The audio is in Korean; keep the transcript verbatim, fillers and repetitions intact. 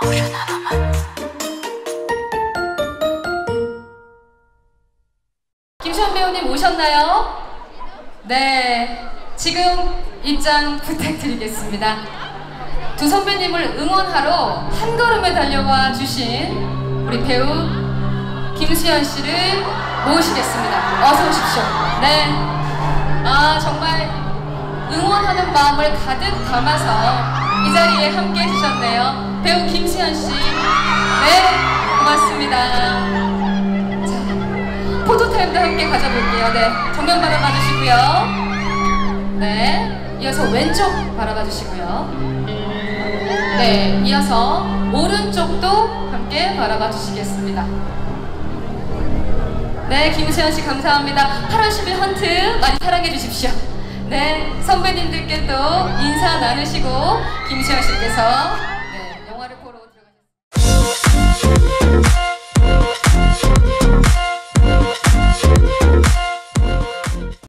김수현 배우님 오셨나요? 네, 지금 입장 부탁드리겠습니다. 두 선배님을 응원하러 한 걸음에 달려와 주신 우리 배우 김수현 씨를 모시겠습니다. 어서 오십시오. 네, 아 정말 응원하는 마음을 가득 담아서 이 자리에 함께 해주셨네요. 배우 김수현 씨, 네, 고맙습니다. 자, 포토타임도 함께 가져볼게요. 네, 정면 바라봐 주시고요. 네, 이어서 왼쪽 바라봐 주시고요. 네, 이어서 오른쪽도 함께 바라봐 주시겠습니다. 네, 김수현 씨 감사합니다. 팔월 십일 헌트 많이 사랑해 주십시오. 네, 선배님들께 또 인사 나누시고 김수현 씨께서